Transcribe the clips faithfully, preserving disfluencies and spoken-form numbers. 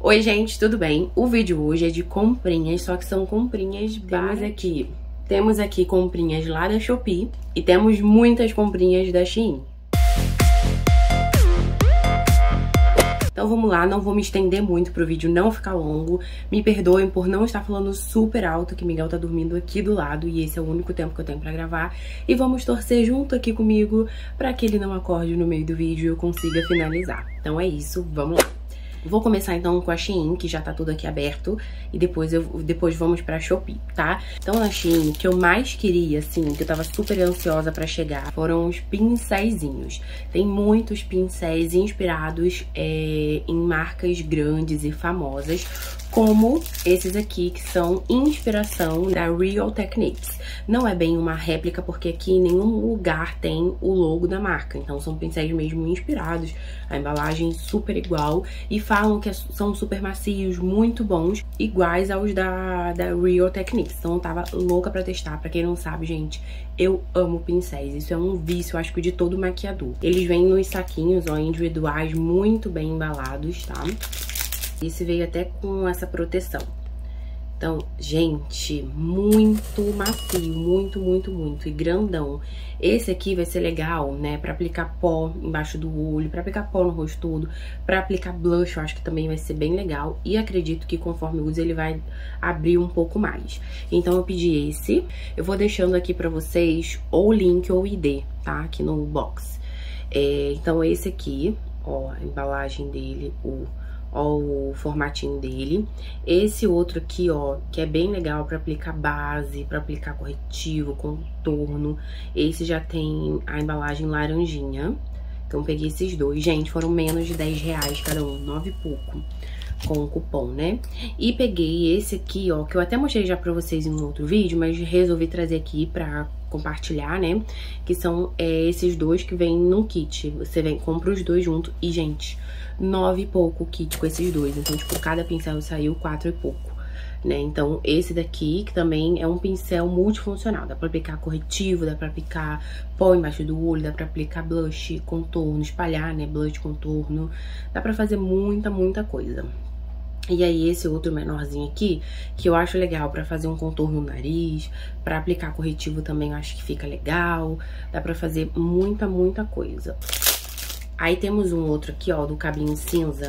Oi gente, tudo bem? O vídeo hoje é de comprinhas, só que são comprinhas básicas aqui. Temos aqui comprinhas lá da Shopee e temos muitas comprinhas da Shein. Então vamos lá, não vou me estender muito pro vídeo não ficar longo. Me perdoem por não estar falando super alto, que Miguel tá dormindo aqui do lado e esse é o único tempo que eu tenho pra gravar. E vamos torcer junto aqui comigo pra que ele não acorde no meio do vídeo e eu consiga finalizar. Então é isso, vamos lá. Vou começar então com a Shein, que já tá tudo aqui aberto, e depois, eu, depois vamos pra Shopee, tá? Então na Shein, o que eu mais queria, assim, que eu tava super ansiosa pra chegar, foram os pincéisinhos. Tem muitos pincéis inspirados é, em marcas grandes e famosas, como esses aqui, que são inspiração da Real Techniques. Não é bem uma réplica, porque aqui em nenhum lugar tem o logo da marca. Então são pincéis mesmo inspirados, a embalagem super igual. E falam que são super macios, muito bons, iguais aos da, da Real Techniques. Então eu tava louca pra testar. Pra quem não sabe, gente, eu amo pincéis. Isso é um vício, acho que de todo maquiador. Eles vêm nos saquinhos, ó, individuais, muito bem embalados, tá? Esse veio até com essa proteção. Então, gente, muito macio, muito, muito, muito. E grandão. Esse aqui vai ser legal, né, pra aplicar pó embaixo do olho, pra aplicar pó no rosto todo, pra aplicar blush, eu acho que também vai ser bem legal. E acredito que conforme usa ele vai abrir um pouco mais. Então eu pedi esse. Eu vou deixando aqui pra vocês ou o link ou o I D, tá? Aqui no box. É, então esse aqui, ó, a embalagem dele, o... ó o formatinho dele. Esse outro aqui, ó, que é bem legal pra aplicar base, pra aplicar corretivo, contorno. Esse já tem a embalagem laranjinha. Então eu peguei esses dois. Gente, foram menos de dez reais cada um, nove e pouco, com o cupom, né? E peguei esse aqui, ó, que eu até mostrei já pra vocês em um outro vídeo, mas resolvi trazer aqui pra compartilhar, né? Que são é, esses dois que vêm num kit. Você vem, compra os dois juntos e, gente, nove e pouco o kit com esses dois. Então, tipo, cada pincel saiu quatro e pouco, né? Então, esse daqui, que também é um pincel multifuncional. Dá pra aplicar corretivo, dá pra aplicar pó embaixo do olho, dá pra aplicar blush, contorno, espalhar, né? Blush, contorno. Dá pra fazer muita, muita coisa. E aí esse outro menorzinho aqui, que eu acho legal pra fazer um contorno no nariz, pra aplicar corretivo também eu acho que fica legal. Dá pra fazer muita, muita coisa. Aí temos um outro aqui, ó, do cabinho cinza.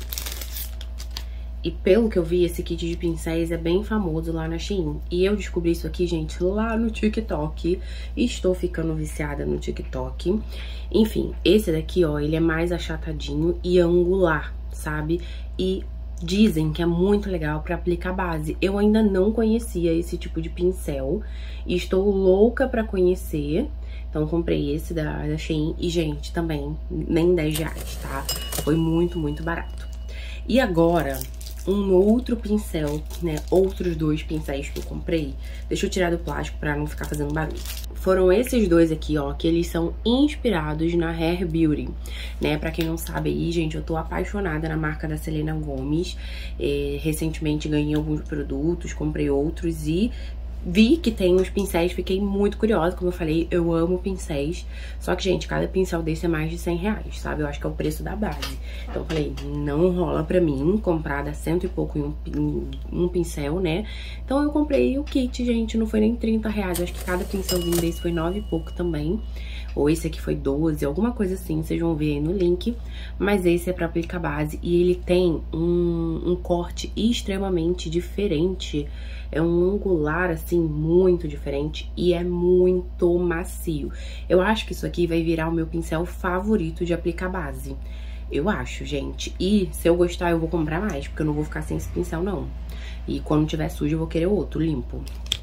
E pelo que eu vi, esse kit de pincéis é bem famoso lá na Shein. E eu descobri isso aqui, gente, lá no TikTok. Estou ficando viciada no TikTok. Enfim, esse daqui, ó, ele é mais achatadinho e angular, sabe? E dizem que é muito legal pra aplicar base. Eu ainda não conhecia esse tipo de pincel e estou louca pra conhecer. Então comprei esse da, da Shein e, gente, também nem dez reais, tá? Foi muito, muito barato. E agora, um outro pincel, né? Outros dois pincéis que eu comprei. Deixa eu tirar do plástico pra não ficar fazendo barulho. Foram esses dois aqui, ó, que eles são inspirados na Hair Beauty, né? Pra quem não sabe aí, gente, eu tô apaixonada na marca da Selena Gomez. É, recentemente ganhei alguns produtos, comprei outros e vi que tem uns pincéis, fiquei muito curiosa, como eu falei, eu amo pincéis. Só que, gente, cada pincel desse é mais de cem reais, sabe? Eu acho que é o preço da base. Então eu falei, não rola pra mim comprar da cento e pouco em um, um pincel, né? Então eu comprei o kit, gente, não foi nem trinta reais. Eu acho que cada pincelzinho desse foi nove e pouco também. Ou esse aqui foi doze, alguma coisa assim, vocês vão ver aí no link. Mas esse é pra aplicar base e ele tem um, um corte extremamente diferente. É um angular, assim, muito diferente e é muito macio. Eu acho que isso aqui vai virar o meu pincel favorito de aplicar base. Eu acho, gente. E se eu gostar, eu vou comprar mais, porque eu não vou ficar sem esse pincel, não. E quando tiver sujo, eu vou querer outro, limpo.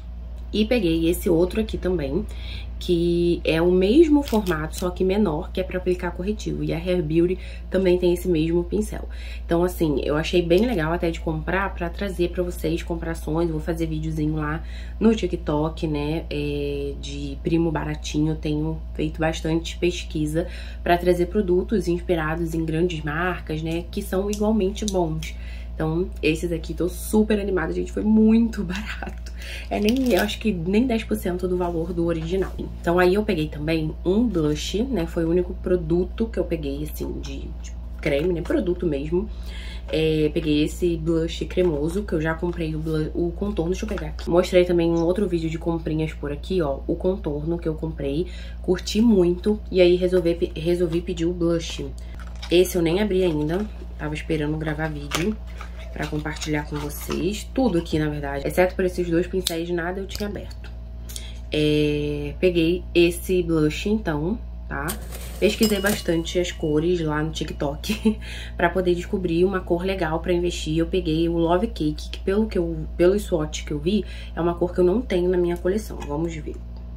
E peguei esse outro aqui também, que é o mesmo formato, só que menor, que é pra aplicar corretivo. E a Hair Beauty também tem esse mesmo pincel. Então, assim, eu achei bem legal até de comprar pra trazer pra vocês comprações. Eu vou fazer videozinho lá no TikTok, né, é, de primo baratinho. Eu tenho feito bastante pesquisa pra trazer produtos inspirados em grandes marcas, né, que são igualmente bons. Então, esses aqui, tô super animada, gente, foi muito barato. É nem, eu acho que nem dez por cento do valor do original. Então, aí eu peguei também um blush, né, foi o único produto que eu peguei, assim, de, de creme, né, produto mesmo. É, peguei esse blush cremoso, que eu já comprei o, blush, o contorno, deixa eu pegar aqui. Mostrei também um outro vídeo de comprinhas por aqui, ó, o contorno que eu comprei. Curti muito, e aí resolvi, resolvi pedir o blush. Esse eu nem abri ainda, tava esperando gravar vídeo pra compartilhar com vocês. Tudo aqui, na verdade, exceto por esses dois pincéis, nada eu tinha aberto. É, peguei esse blush, então, tá? Pesquisei bastante as cores lá no TikTok pra poder descobrir uma cor legal pra investir. Eu peguei o Love Cake, que pelo, que eu, pelo swatch que eu vi, é uma cor que eu não tenho na minha coleção. Vamos ver.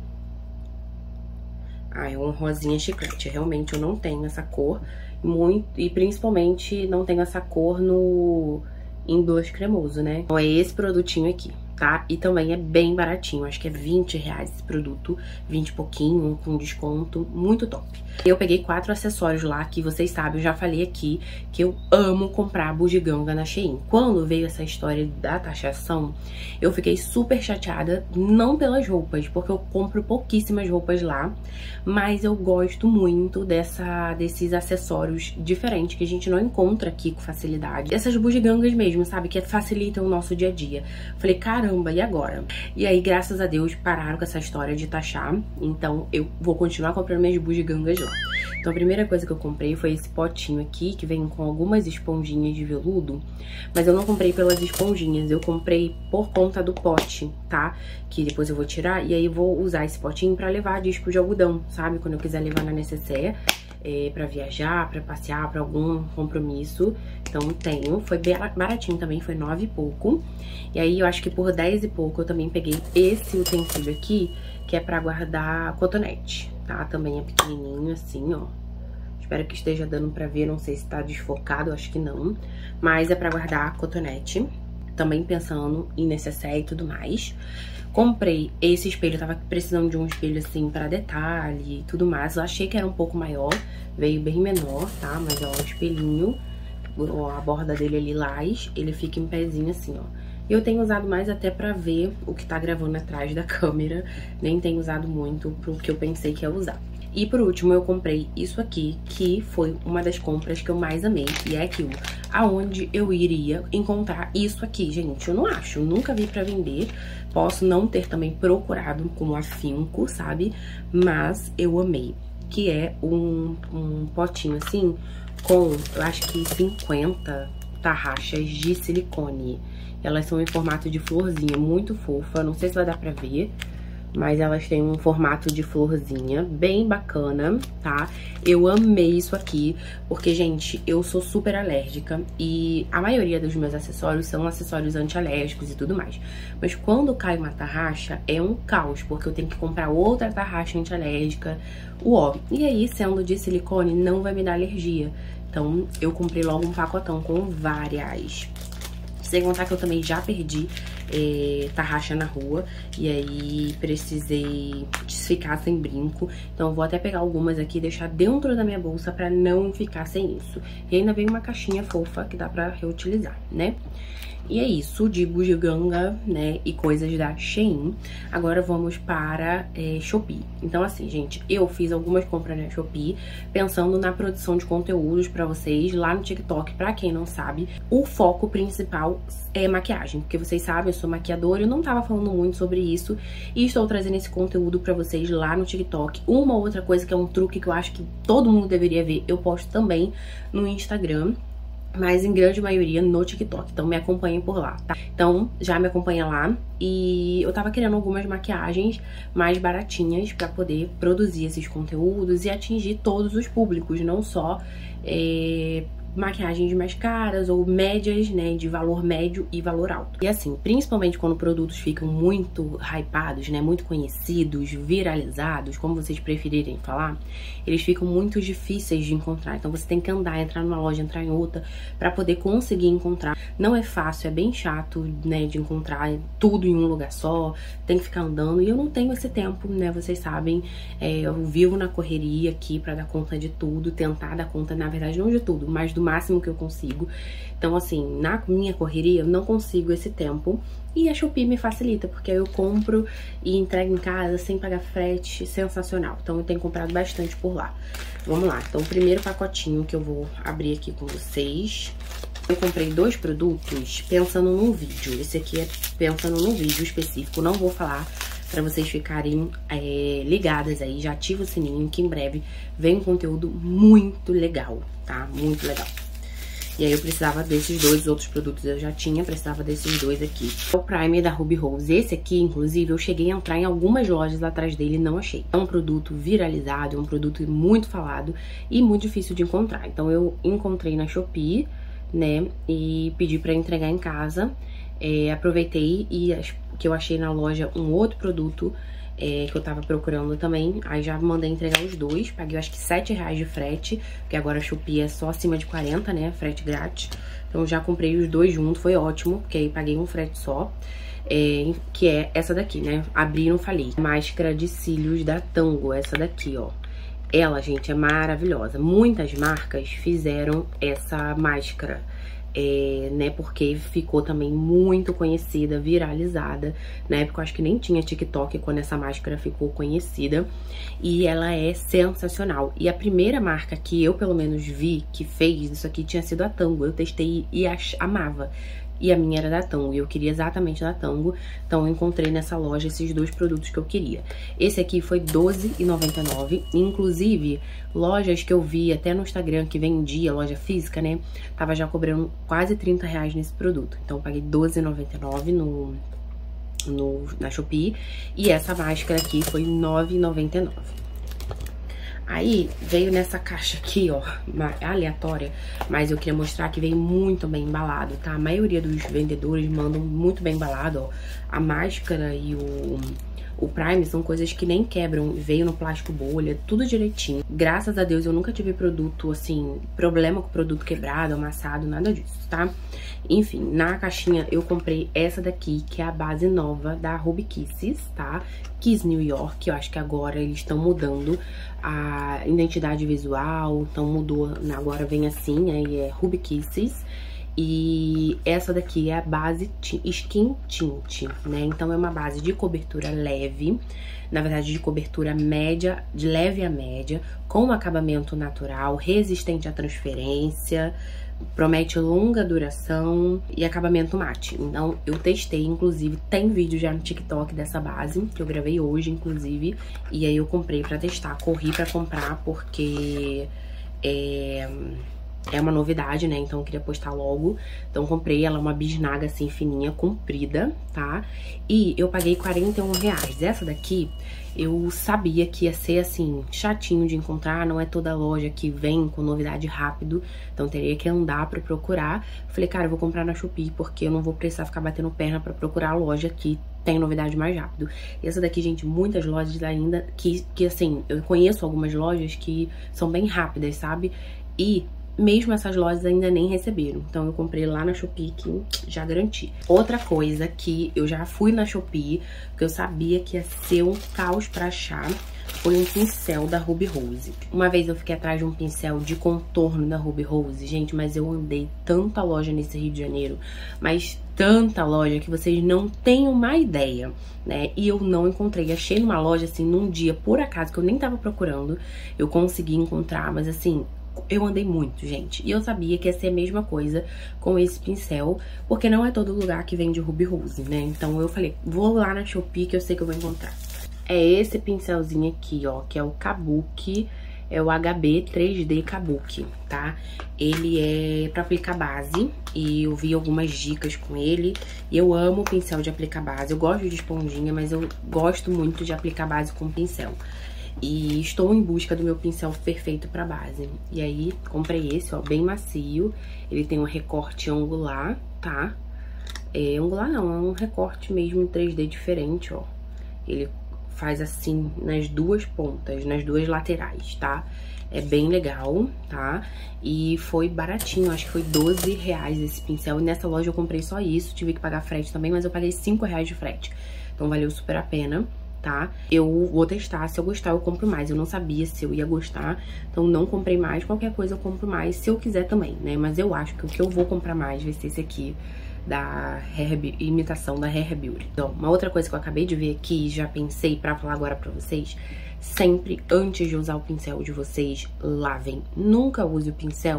Ah, é um rosinha chiclete. Realmente eu não tenho essa cor. Muito, e principalmente não tenho essa cor no em blush cremoso, né? Então é esse produtinho aqui, tá? E também é bem baratinho, acho que é vinte reais esse produto, vinte e pouquinho, com desconto, muito top. Eu peguei quatro acessórios lá, que vocês sabem, eu já falei aqui, que eu amo comprar bugiganga na Shein. Quando veio essa história da taxação, eu fiquei super chateada, não pelas roupas, porque eu compro pouquíssimas roupas lá, mas eu gosto muito dessa, desses acessórios diferentes, que a gente não encontra aqui com facilidade. Essas bugigangas mesmo, sabe, que facilitam o nosso dia a dia. Falei, caramba, e agora? E aí, graças a Deus, pararam com essa história de taxar, então eu vou continuar comprando minhas bugigangas lá. Então a primeira coisa que eu comprei foi esse potinho aqui, que vem com algumas esponjinhas de veludo, mas eu não comprei pelas esponjinhas, eu comprei por conta do pote, tá? Que depois eu vou tirar, e aí eu vou usar esse potinho pra levar disco de algodão, sabe? Quando eu quiser levar na necessaire, é, pra viajar, pra passear, pra algum compromisso. Então tenho, foi bem baratinho também, foi nove e pouco. E aí eu acho que por dez e pouco eu também peguei esse utensílio aqui, que é pra guardar cotonete, tá? Também é pequenininho assim, ó. Espero que esteja dando pra ver, não sei se tá desfocado, acho que não. Mas é pra guardar cotonete, também pensando em necessaire e tudo mais. Comprei esse espelho, eu tava precisando de um espelho assim pra detalhe e tudo mais. Eu achei que era um pouco maior, veio bem menor, tá? Mas ó, o espelhinho, a borda dele é lilás, ele fica em pezinho assim, ó. Eu tenho usado mais até pra ver o que tá gravando atrás da câmera, nem tenho usado muito pro que eu pensei que ia usar. E por último eu comprei isso aqui, que foi uma das compras que eu mais amei, e é aquilo, aonde eu iria encontrar isso aqui, gente, eu não acho, nunca vi pra vender, posso não ter também procurado com afinco, sabe, mas eu amei, que é um, um potinho assim, com, eu acho que cinquenta tarraxas de silicone, elas são em formato de florzinha, muito fofa, não sei se vai dar pra ver, mas elas têm um formato de florzinha bem bacana, tá? Eu amei isso aqui, porque, gente, eu sou super alérgica e a maioria dos meus acessórios são acessórios anti-alérgicos e tudo mais. Mas quando cai uma tarraxa, é um caos, porque eu tenho que comprar outra tarraxa anti-alérgica, uó. E aí, sendo de silicone, não vai me dar alergia. Então, eu comprei logo um pacotão com várias. Sem contar que eu também já perdi é, tarraxa na rua, e aí precisei ficar sem brinco. Então eu vou até pegar algumas aqui e deixar dentro da minha bolsa pra não ficar sem isso. E ainda vem uma caixinha fofa que dá pra reutilizar, né? E é isso de bugiganga, né, e coisas da Shein. Agora vamos para é, Shopee. Então assim, gente, eu fiz algumas compras na Shopee pensando na produção de conteúdos pra vocês lá no TikTok. Pra quem não sabe, o foco principal é maquiagem, porque vocês sabem, eu sou maquiadora, eu não tava falando muito sobre isso e estou trazendo esse conteúdo pra vocês lá no TikTok. Uma outra coisa que é um truque que eu acho que todo mundo deveria ver, eu posto também no Instagram, mas em grande maioria no TikTok, então me acompanhem por lá, tá? Então já me acompanha lá, e eu tava querendo algumas maquiagens mais baratinhas pra poder produzir esses conteúdos e atingir todos os públicos, não só é, maquiagens mais caras ou médias, né, de valor médio e valor alto. E assim, principalmente quando produtos ficam muito hypados, né, muito conhecidos, viralizados, como vocês preferirem falar, eles ficam muito difíceis de encontrar. Então você tem que andar, entrar numa loja, entrar em outra, pra poder conseguir encontrar. Não é fácil, é bem chato, né, de encontrar tudo em um lugar só, tem que ficar andando, e eu não tenho esse tempo, né, vocês sabem, é, eu vivo na correria aqui pra dar conta de tudo, tentar dar conta, na verdade, não de tudo, mas do máximo que eu consigo. Então, assim, na minha correria, eu não consigo esse tempo. E a Shopee me facilita, porque eu compro e entrego em casa sem pagar frete, sensacional. Então, eu tenho comprado bastante por lá. Vamos lá. Então, o primeiro pacotinho que eu vou abrir aqui com vocês Eu comprei dois produtos pensando num vídeo. Esse aqui é pensando num vídeo específico. Não vou falar pra vocês ficarem é, ligadas aí. Já ativa o sininho que em breve vem um conteúdo muito legal, tá? Muito legal. E aí eu precisava desses dois, os outros produtos eu já tinha, precisava desses dois aqui. O primer da Ruby Rose. Esse aqui, inclusive, eu cheguei a entrar em algumas lojas atrás dele e não achei. É um produto viralizado, é um produto muito falado e muito difícil de encontrar. Então eu encontrei na Shopee, né, e pedi pra entregar em casa. É, aproveitei e que eu achei na loja um outro produto é, que eu tava procurando também. Aí já mandei entregar os dois. Paguei, eu acho que sete reais de frete, porque agora a Shopee é só acima de quarenta, né, frete grátis. Então já comprei os dois juntos, foi ótimo, porque aí paguei um frete só. É, que é essa daqui, né, abri e não falei. Máscara de cílios da Tango, essa daqui, ó. Ela, gente, é maravilhosa. Muitas marcas fizeram essa máscara, é, né, porque ficou também muito conhecida, viralizada. Na época eu acho que nem tinha TikTok quando essa máscara ficou conhecida. E ela é sensacional. E a primeira marca que eu, pelo menos, vi que fez isso aqui tinha sido a Tango. Eu testei e ach- amava. E a minha era da Tango, e eu queria exatamente da Tango. Então eu encontrei nessa loja esses dois produtos que eu queria. Esse aqui foi doze reais e noventa e nove centavos. Inclusive, lojas que eu vi até no Instagram que vendia, loja física, né, tava já cobrando quase trinta reais nesse produto. Então eu paguei doze reais e noventa e nove centavos no, no, na Shopee. E essa máscara aqui foi nove reais e noventa e nove centavos. Aí, veio nessa caixa aqui, ó, aleatória, mas eu queria mostrar que veio muito bem embalado, tá? A maioria dos vendedores mandam muito bem embalado, ó. A máscara e o, o Prime são coisas que nem quebram, veio no plástico bolha, tudo direitinho. Graças a Deus eu nunca tive produto, assim, problema com produto quebrado, amassado, nada disso, tá? Enfim, na caixinha eu comprei essa daqui, que é a base nova da Ruby Kisses, tá? Kiss New York, eu acho que agora eles estão mudando a identidade visual, então mudou, agora vem assim, aí é Ruby Kisses. E essa daqui é a base Skin Tint, né? Então é uma base de cobertura leve, na verdade de cobertura média, de leve a média, com acabamento natural, resistente à transferência, promete longa duração e acabamento mate. Então eu testei, inclusive tem vídeo já no TikTok dessa base, que eu gravei hoje, inclusive. E aí eu comprei pra testar, corri pra comprar porque é... é uma novidade, né? Então eu queria postar logo. Então comprei, ela é uma bisnaga assim fininha, comprida, tá? E eu paguei quarenta e um reais. Essa daqui eu sabia que ia ser assim, chatinho de encontrar. Não é toda loja que vem com novidade rápido, então teria que andar pra procurar. Falei, cara, eu vou comprar na Shopee, porque eu não vou precisar ficar batendo perna pra procurar a loja que tem novidade mais rápido. E essa daqui, gente, muitas lojas ainda, que, que assim, eu conheço algumas lojas que são bem rápidas, sabe? E mesmo essas lojas ainda nem receberam. Então eu comprei lá na Shopee, que já garanti. Outra coisa que eu já fui na Shopee, que eu sabia que ia ser um caos pra achar, foi um pincel da Ruby Rose. Uma vez eu fiquei atrás de um pincel de contorno da Ruby Rose, gente, mas eu andei tanta loja nesse Rio de Janeiro, mas tanta loja que vocês não têm uma ideia, né? E eu não encontrei. Achei numa loja, assim, num dia, por acaso, que eu nem tava procurando, eu consegui encontrar, mas assim, eu andei muito, gente. E eu sabia que ia ser a mesma coisa com esse pincel, porque não é todo lugar que vende Ruby Rose, né? Então eu falei, vou lá na Shopee que eu sei que eu vou encontrar. É esse pincelzinho aqui, ó, que é o Kabuki, é o H B três D Kabuki, tá? Ele é pra aplicar base e eu vi algumas dicas com ele. E eu amo pincel de aplicar base, eu gosto de esponjinha, mas eu gosto muito de aplicar base com pincel. E estou em busca do meu pincel perfeito pra base. E aí, comprei esse, ó, bem macio. Ele tem um recorte angular, tá? É, angular não, é um recorte mesmo em três D diferente, ó. Ele faz assim nas duas pontas, nas duas laterais, tá? É bem legal, tá? E foi baratinho, acho que foi doze reais esse pincel. E nessa loja eu comprei só isso, tive que pagar frete também, mas eu paguei cinco reais de frete. Então valeu super a pena, tá? Eu vou testar, se eu gostar eu compro mais. Eu não sabia se eu ia gostar, então não comprei mais. Qualquer coisa eu compro mais, se eu quiser também, né? Mas eu acho que o que eu vou comprar mais vai ser esse aqui, da Hair, imitação da Hair Beauty. Então, uma outra coisa que eu acabei de ver aqui, já pensei pra falar agora pra vocês, sempre antes de usar o pincel de vocês, lavem. Nunca use o pincel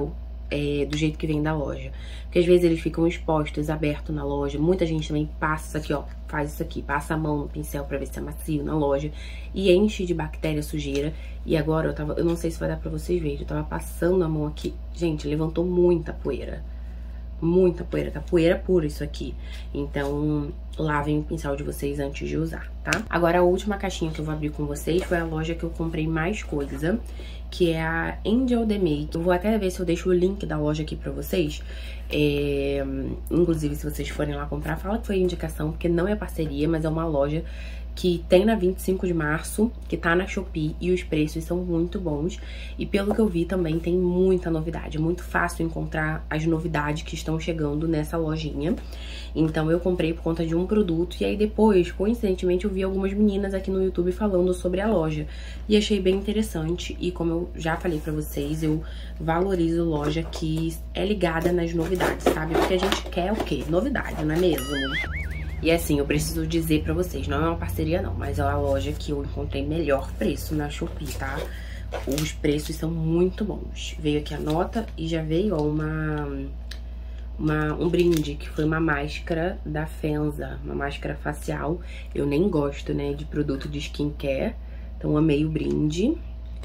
é, do jeito que vem da loja. Porque às vezes eles ficam expostos, abertos na loja. Muita gente também passa isso aqui, ó, faz isso aqui, passa a mão no pincel pra ver se é macio na loja e enche de bactéria, sujeira. E agora eu tava, eu não sei se vai dar pra vocês verem, eu tava passando a mão aqui. Gente, levantou muita poeira. Muita poeira, tá poeira pura isso aqui. Então, lavem o pincel de vocês antes de usar, tá? Agora, a última caixinha que eu vou abrir com vocês foi a loja que eu comprei mais coisa, que é a Angel The Make. Eu vou até ver se eu deixo o link da loja aqui pra vocês. É... Inclusive, se vocês forem lá comprar, fala que foi indicação, porque não é parceria, mas é uma loja que tem na vinte e cinco de março, que tá na Shopee, e os preços são muito bons. E pelo que eu vi também tem muita novidade, é muito fácil encontrar as novidades que estão chegando nessa lojinha. Então eu comprei por conta de um produto, e aí depois, coincidentemente, eu vi algumas meninas aqui no YouTube falando sobre a loja. E achei bem interessante, e como eu já falei pra vocês, eu valorizo loja que é ligada nas novidades, sabe? Porque a gente quer o quê? Novidade, não é mesmo? E assim, eu preciso dizer pra vocês, não é uma parceria não, mas é uma loja que eu encontrei melhor preço na Shopee, tá? Os preços são muito bons. Veio aqui a nota e já veio, ó, uma, uma, um brinde, que foi uma máscara da Fenza, uma máscara facial. Eu nem gosto, né, de produto de skincare, então amei o brinde.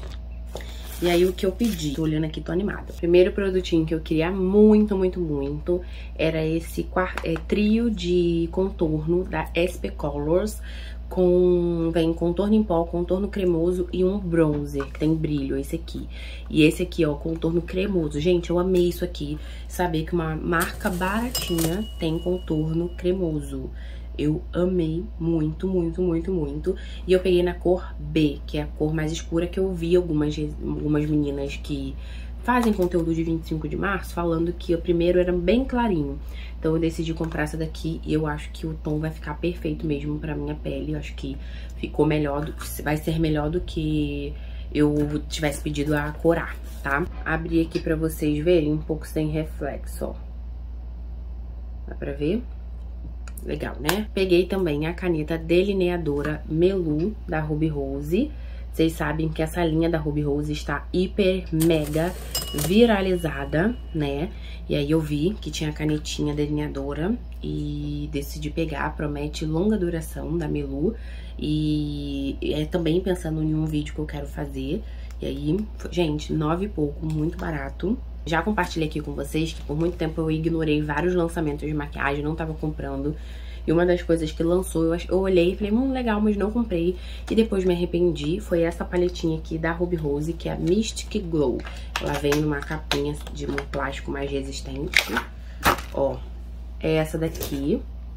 E aí, o que eu pedi, tô olhando aqui, tô animada. O primeiro produtinho que eu queria muito, muito, muito era esse é, trio de contorno da S P Colors. Com, vem contorno em pó, contorno cremoso e um bronzer, que tem brilho, esse aqui. E esse aqui, ó, contorno cremoso. Gente, eu amei isso aqui, saber que uma marca baratinha tem contorno cremoso. Eu amei muito, muito, muito, muito. E eu peguei na cor B, que é a cor mais escura, que eu vi algumas, algumas meninas que fazem conteúdo de vinte e cinco de março falando que o primeiro era bem clarinho. Então eu decidi comprar essa daqui e eu acho que o tom vai ficar perfeito mesmo pra minha pele. Eu acho que ficou melhor, do, vai ser melhor do que eu tivesse pedido a corar, tá? Abri aqui pra vocês verem um pouco sem reflexo, ó. Dá pra ver? Legal, né? Peguei também a caneta delineadora Melu, da Ruby Rose. Vocês sabem que essa linha da Ruby Rose está hiper, mega viralizada, né? E aí eu vi que tinha a canetinha delineadora e decidi pegar. Promete longa duração, da Melu. E é também pensando em um vídeo que eu quero fazer. E aí, gente, nove e pouco, muito barato. Já compartilhei aqui com vocês que por muito tempo eu ignorei vários lançamentos de maquiagem, não tava comprando. E uma das coisas que lançou, eu, eu olhei e falei, hum, legal, mas não comprei. E depois me arrependi, foi essa paletinha aqui da Ruby Rose, que é a Mystic Glow. Ela vem numa capinha de um plástico mais resistente. Ó, é essa daqui.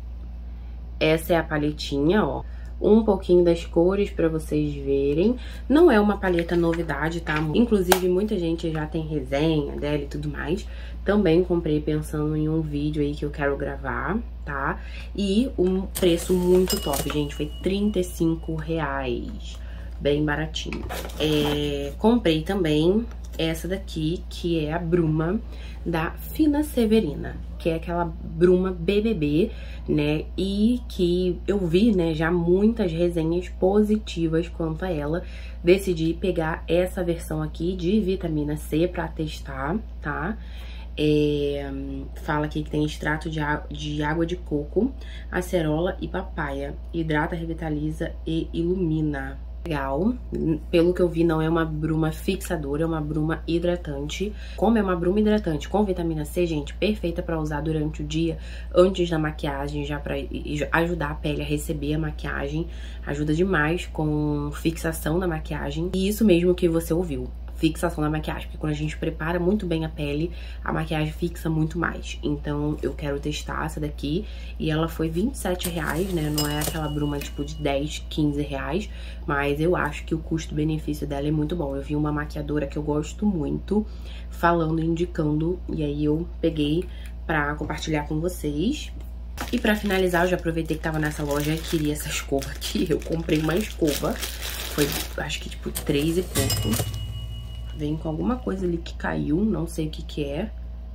Essa é a paletinha, ó. Um pouquinho das cores pra vocês verem. Não é uma paleta novidade, tá? Inclusive, muita gente já tem resenha dela e tudo mais. Também comprei pensando em um vídeo aí que eu quero gravar, tá? E um preço muito top, gente. Foi trinta e cinco reais. Bem baratinho. É, comprei também essa daqui, que é a bruma da Fina Severina, que é aquela bruma B B B, né, e que eu vi, né, já muitas resenhas positivas quanto a ela. Decidi pegar essa versão aqui de vitamina C pra testar, tá? É, fala aqui que tem extrato de, de água de coco, acerola e papaya. Hidrata, revitaliza e ilumina. Legal, pelo que eu vi não é uma bruma fixadora, é uma bruma hidratante. Como é uma bruma hidratante com vitamina C, gente, perfeita pra usar durante o dia, antes da maquiagem, já pra ajudar a pele a receber a maquiagem. Ajuda demais com fixação da maquiagem. E isso mesmo que você ouviu, fixação da maquiagem, porque quando a gente prepara muito bem a pele, a maquiagem fixa muito mais. Então eu quero testar essa daqui, e ela foi vinte e sete reais, né, não é aquela bruma tipo de dez, quinze reais, mas eu acho que o custo-benefício dela é muito bom. Eu vi uma maquiadora que eu gosto muito falando, indicando, e aí eu peguei pra compartilhar com vocês. E pra finalizar, eu já aproveitei que tava nessa loja e queria essa escova aqui, eu comprei uma escova, foi acho que tipo três e pouco. Vem com alguma coisa ali que caiu, não sei o que que é.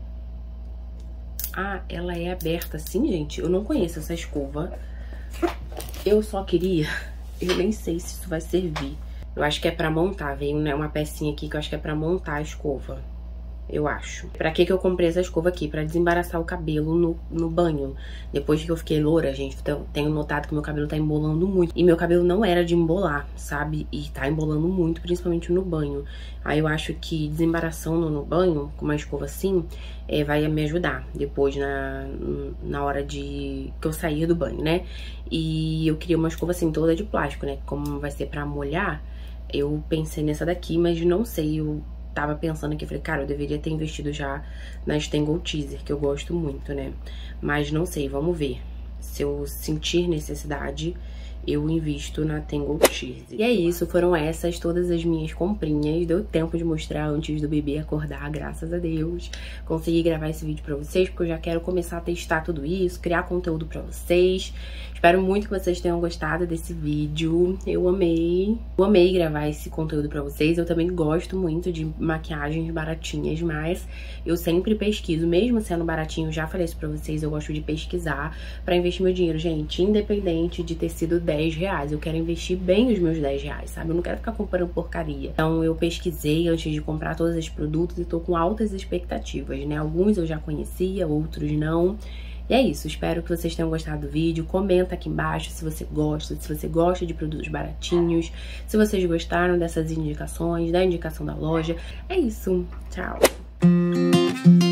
Ah, ela é aberta assim, gente. Eu não conheço essa escova. Eu só queria... Eu nem sei se isso vai servir. Eu acho que é pra montar. Vem, né, uma pecinha aqui que eu acho que é pra montar a escova. eu acho. Pra que que eu comprei essa escova aqui? Pra desembaraçar o cabelo no, no banho. Depois que eu fiquei loura, gente, então, tenho notado que meu cabelo tá embolando muito. E meu cabelo não era de embolar, sabe? E tá embolando muito, principalmente no banho. Aí eu acho que desembaraçando no banho, com uma escova assim, é, vai me ajudar depois na, na hora de que eu sair do banho, né? E eu queria uma escova assim, toda de plástico, né? Como vai ser pra molhar, eu pensei nessa daqui, mas não sei, eu tava pensando aqui, falei, cara, eu deveria ter investido já na Tangle Teezer, que eu gosto muito, né? Mas não sei, vamos ver. Se eu sentir necessidade, eu invisto na Tangle Teezer. E é isso, foram essas todas as minhas comprinhas. Deu tempo de mostrar antes do bebê acordar, graças a Deus. Consegui gravar esse vídeo pra vocês, porque eu já quero começar a testar tudo isso, criar conteúdo pra vocês. Espero muito que vocês tenham gostado desse vídeo. Eu amei. Eu amei gravar esse conteúdo pra vocês. Eu também gosto muito de maquiagens baratinhas, mas eu sempre pesquiso. Mesmo sendo baratinho, já falei isso pra vocês, eu gosto de pesquisar pra investir meu dinheiro, gente. Independente de ter sido dez reais. Eu quero investir bem os meus dez reais, sabe? Eu não quero ficar comprando porcaria. Então eu pesquisei antes de comprar todos esses produtos e tô com altas expectativas, né? Alguns eu já conhecia, outros não. E é isso, espero que vocês tenham gostado do vídeo. Comenta aqui embaixo se você gosta, se você gosta de produtos baratinhos, se vocês gostaram dessas indicações, da indicação da loja. É isso, tchau!